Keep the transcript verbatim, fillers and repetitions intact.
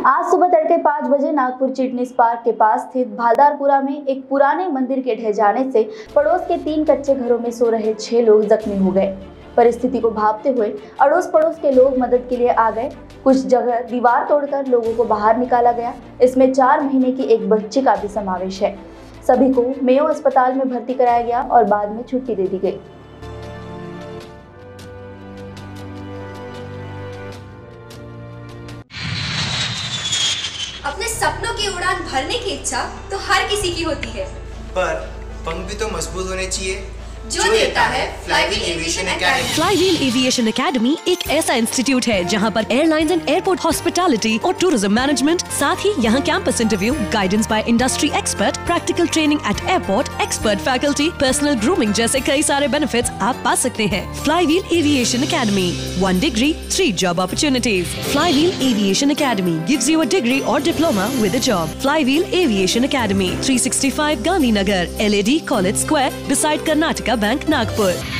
आज सुबह तड़के पाँच बजे नागपुर चिटनीस पार्क के पास स्थित भालदारपुरा में एक पुराने मंदिर के ढह जाने से पड़ोस के तीन कच्चे घरों में सो रहे छह लोग जख्मी हो गए। परिस्थिति को भांपते हुए अड़ोस पड़ोस के लोग मदद के लिए आ गए। कुछ जगह दीवार तोड़कर लोगों को बाहर निकाला गया। इसमें चार महीने की एक बच्ची का भी समावेश है। सभी को मेयो अस्पताल में भर्ती कराया गया और बाद में छुट्टी दे दी गई। अपने सपनों की उड़ान भरने की इच्छा तो हर किसी की होती है, पर पंख भी तो मजबूत होने चाहिए जो देता है Flywheel Aviation Academy. Flywheel Aviation Academy एक ऐसा इंस्टीट्यूट है जहां पर एयरलाइंस एंड एयरपोर्ट हॉस्पिटैलिटी और टूरिज्म मैनेजमेंट, साथ ही यहां campus interview, guidance by industry expert, practical training at airport, expert faculty, personal grooming जैसे कई सारे बेनिफिट्स आप पा सकते हैं। Flywheel Aviation Academy, one degree three job opportunities. Flywheel Aviation Academy gives you a degree और diploma with a job. Flywheel Aviation academy, three sixty five Gandhinagar, L A D college square, beside Karnataka Bank, Nagpur।